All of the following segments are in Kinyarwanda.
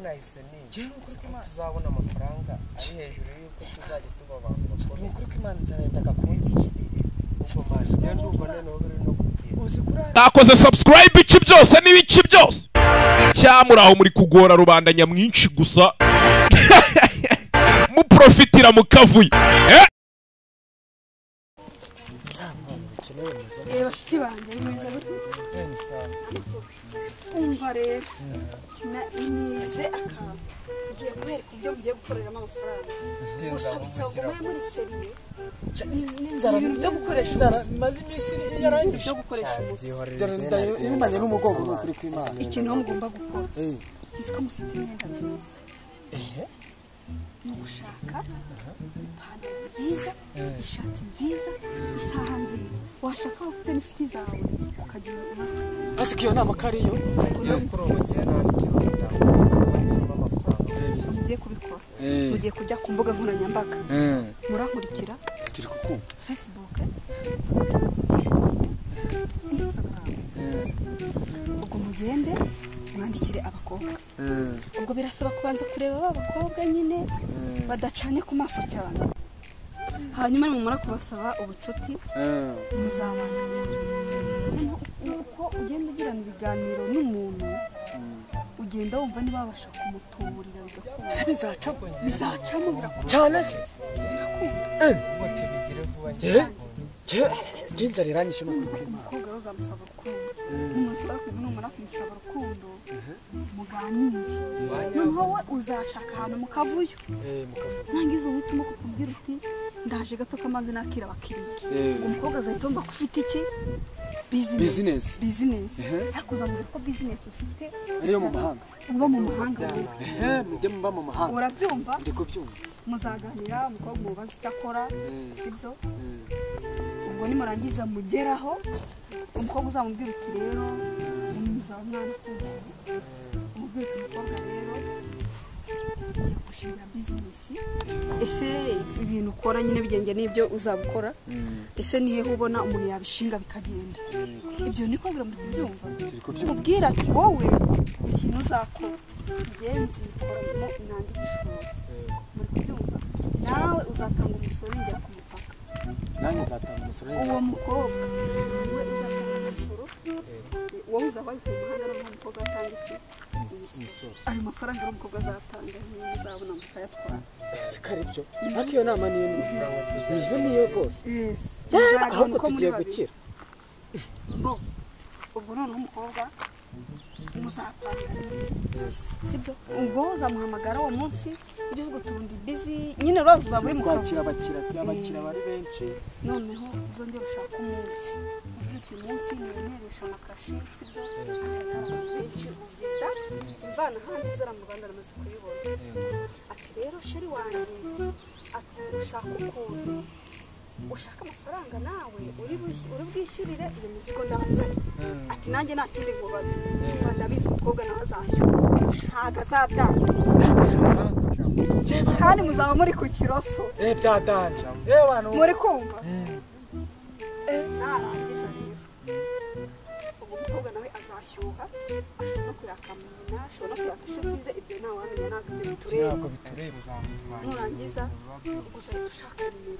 nahise tuzabona amafaranga ari hejuru yuko tuzajya tuba abantu bakomeye kuri Imana nzarenda kundi nakoze subscribe iki byose n'ibiki byose cyamuraho muri kugora rubanda nyamwinshi gusa mu profitira mu kavuyo bashiti banje bimeze gute umva rero nize akantu ngiye kubereka uburyo mugiye gukoreramo amafaranga gusa bisaba ngo mube muri seriye n'inzara byo gukoresha inzara maze iminsi yarangije byo gukoresha imanye n'umugongo n'ukuri kw'Imana ikintu mugomba gukora nzi ko mufite imyenda myiza ni ugushaka ipantaro nziza ishati nziza isaha nziza washaka ufite n'inshuti zawe ukagira asiko iyo nama kariyo mugiye kubikora mugiye kujya ku mbuga nkoranyambaga murankurikira turi kukumva Facebook Instagram ubwo mugende mwandikire abakobwa ubwo birasaba kubanza kureba abakobwa nyine badacanye ku maso cyane hanyuma mumara kubasaba ubucuti muzabana uko ugenda ugirana ibiganiro n'umuntu ugenda wumva niba babasha kumutuburira bigakunda bizacamo birakunda cyane se birakunda inzara iranyishe n'ukuri kw'Imana umukobwa uzamusaba urukundo numara kumusaba urukundo muganire noneho we uzashaka ahantu mukavuyo nangize uhitamo kukubwira uti ndaje gato kamaze nakira abakiriya umukobwa azahita yumva ko ufite iki business ariko uzamubwira ko business ufite ariyo mu mahanga uba mu mahanga mujye muba mu mahanga urabyumva ndi kubyumva muzaganira umukobwa mubaza icyo akora sibyo ubwo nimurangiza mugeraho umukobwa uzamubwira uti rero umuzaba mwana kumva umubwira uti umukobwa rero ugiye gushinga business ese ibintu ukora nyine bijyanye n'ibyo uzabukora ese nihe ubona umuntu yabishinga bikagenda ibyo niko bira mu kubyumva umubwira ati wowe ikintu uzakora ngenzi koramo nandi gishoro muri kubyumva nawe uzatanga umusoro ngera ku mupaka nanjye nzatanga umusoro uwo mukobwa we uzatanga umusoro wowe uzabaye ku muhanda n'umukobwa atanga iki ayo mafaranga y'umukobwa azatanga ntizabona mukayatwara sikaribyo ariko iyo nama niyo niyo rwose ahubwo tugiye gukira ubwo noneho umukobwa muzapanga sibyo ubwo uzamuhamagara uwo munsi ugivuga utundi busy nyine rero uzaba uri mu kwakira abakira bari benshi noneho uzongera ushaka umunsi ubyuti umunsi niwemeresha amakashi sibyo benshi uviza imvana hanze zara mu Rwanda namaze kuyibona ati rero sheri wanjye ati ushaka ukuntu ushaka amafaranga nawe uri bwishyurire iyo mizigo ndabanzanye ati nanjye nta kindi nkubaza ndabizi umukobwa nawe azashyura ntago azabyanga kandi muzaba muri ku kiroso byadanja muri kumva narangiza rero ubwo umukobwa nawe azashyuha ashobora kuyaka nyina ashobora kuyaka inshuti ze ibyo nta wamenya ntabwo ibyo bitureba nurangiza uzahita ushaka nimero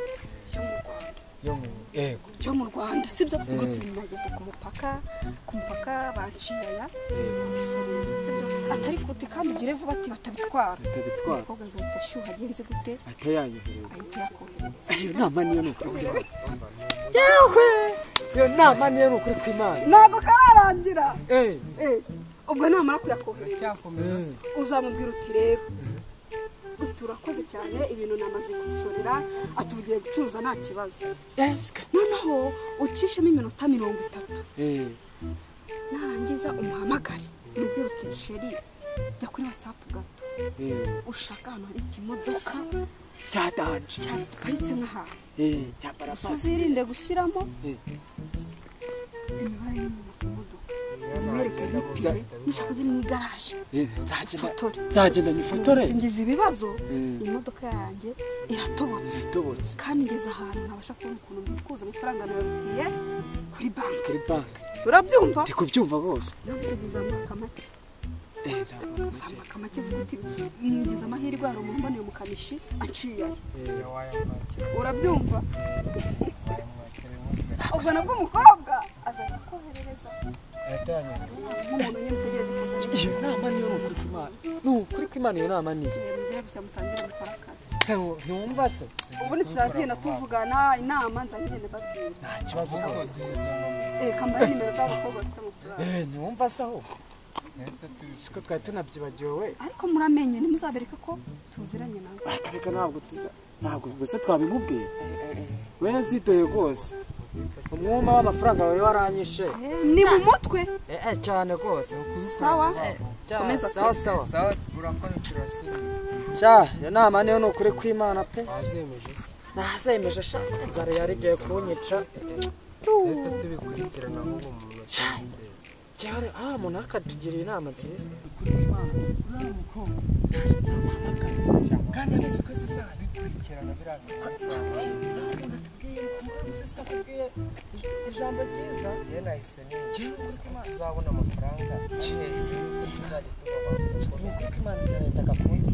yo mu Rwanda sibyo ubwo tunageze ku mupaka banciyaya kubisorera sibyo atari kuti kandi ugire vuba ati batabitwara umukobwa azahita ashyuha agenze gute atayanyuhereza ahita yakohereza iyo nama niyo n'ukuri yewe iyo nama niyo n'ukuri kw'Imana ntabwo kararangira ubwo namara kuyakohereza uzamubwira uti rero turakoze cyane ibintu namaze kubisorera atugiye gucuruza nta kibazo noneho ucishemo iminota 30 narangiza umuhamagare ubwira uti sheri jya kuri WhatsApp gato ushaka hano hari ikimodoka cyadanje giparitse nk'ahantu cyaparapasi uzirinde gushyiramo imibare y'umuntu ku modoka mwereke n'ipine nishaka kujya mu igaraje nzagenda nyifotore ngize ibibazo imodoka yanjye iratobotse kandi ngeze ahantu ntabasha kubona ukuntu mbikuza amafaranga nababwiye kuri banki urabyumva urabyumva ndi kubyumva rwose nabwo uzamwaka make uzamwaka make vuga uti ngize amahirwe hari umuntu mboneye umukanishi aciye urabyumva ubwo nabwo umukobwa azajya koherereza nk'umuntu nyine utegereje kuzana iyo nama niyo nukuri kw'Imana iyo nama niyo mugira gutya mutangira gukora akazi ntiwumva se ubu ntituzagenda tuvugana inama nzagenda babwira nta kibazo kambaye nimero z'abakobwa bafite amafaranga ntiwumva se aho siko twari tunabyibagiwe we ariko muramenye ntimuzabereka ko tuziranye nawe reka ntabwo gusa twabimubwiye we yazitoye rwose umwuma w'amafaranga wawe waranyishe ni mu mutwe cyane rwose sawa sawa urakora turasira sha ya nama niyo nukuri kw'Imana pe nazemeje sha nzara yarigiye kunyica leta tubikurikirana ahubwo umuntu cyane umuntu akatugira inama nziza kuri kw'Imana uriya mukobwa kandi neza ko sasa bikurikirana birakubwiye ijambo ryiza njye nahise tuzabona amafaranga hejuru tuzajya tuba kw'Imana nzarenda kundi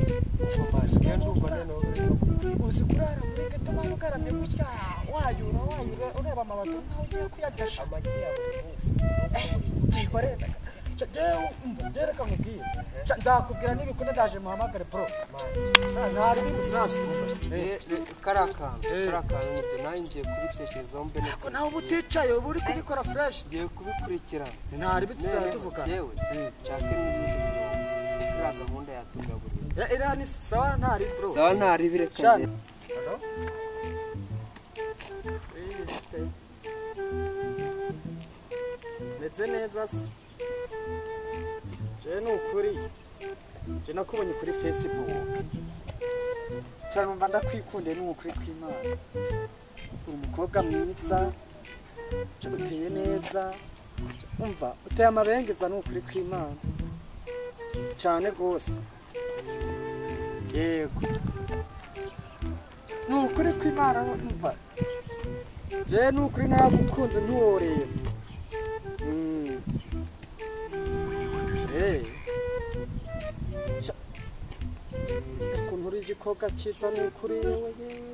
uzi kurara muri gato abantu ugaramye gutya wayura ureba amabato nkaho ugiye kuyagasha amagi yawe rwose reka mubwire nzakubwira n'ibikunda ndaje muhamagare pro ntari n'ibusasi karakantu nanjye ngiye kubitekerezaho mbere ariko nawe uba uticaye uba uri kubikora fresh ngiye kubikurikirana ntari bituzajya tuvugana yewe nshake n'iyindi kuri gahunda yatugaburira iriya ni sawa ntari pro sawa ntari bireka meze neza se je nukuri je nakubonye kuri Facebook cyane umva ndakwikunde n'ukuri kw'Imana umukobwa mwiza uteye neza umva uteye amabengeza n'ukuri kw'Imana cyane gose yego n'ukuri kw'Imana umva je n'ukuri nagukunze ntiworeye ukuntu uri igikobwa cyiza ni ukuri yewe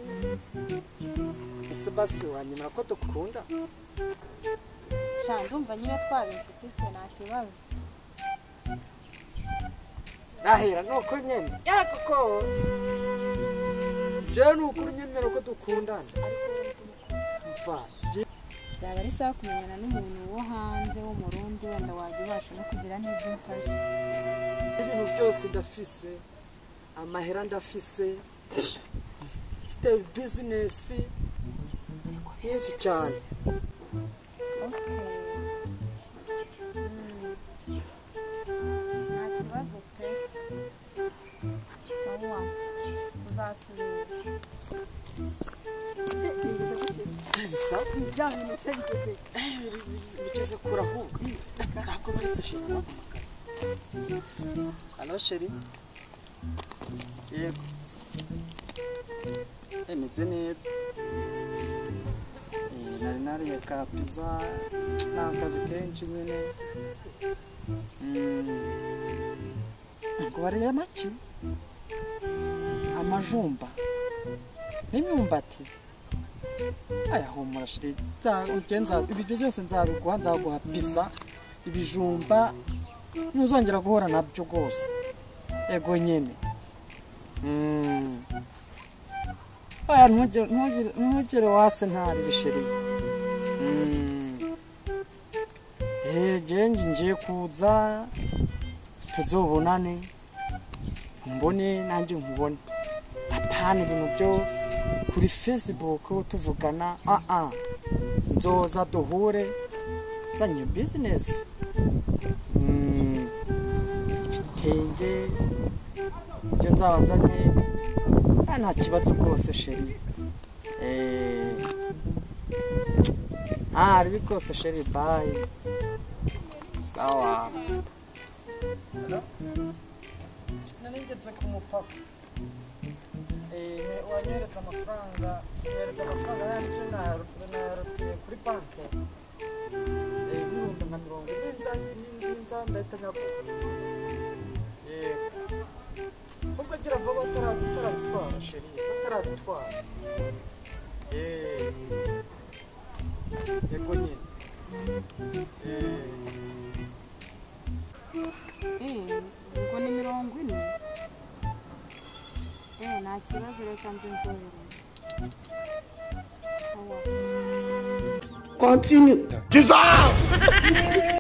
ese basi wanyemera ko dukunda ndumva nyine twaba inshuti twe nta kibazo nahera ni ukuri nyine kuko jewe ni ukuri nyemera ko dukundana byaba ari sawa kumenyana n'umuntu wo hanze wo mu Burundi wenda wajya ubasha no kugira n'ibyo mfashe ibintu byose ndafise amahera ndafise mfite bizinesi nyinshi cyane nta kibazo pe sawa uzasubira bisa bigeze kure ahubwo ntabwo baretse sheri bampamagara halo sheri yego meze neza nari nariye ka pizza nta kazi kenshi nyine ngo bariye amaki amajumba n'imyumbati humura shiri ibyo byose nzabiguha nzaguha pizza ibijumba ntuzongera guhora nabyo rwose ego nyine ntugere wase ntari bisheri ngiye kuza tuzobonane mbone nanjye nkubone apana ibintu byo kuri Facebook tuvugana nzoza duhure zanye business bitenge ibyo nzaba nzanye nta kibazo rwose sheri ari bikose sheri bye sawa nanigeze ku mupaka wanyeretse amafaranga yanjye narutiye kuri banki ibihumbi nka 40 ndahita nyaguha sheri bataradutwara yego nyine ubwo ni 40 nta kibazo reka nze nzobereye Continue.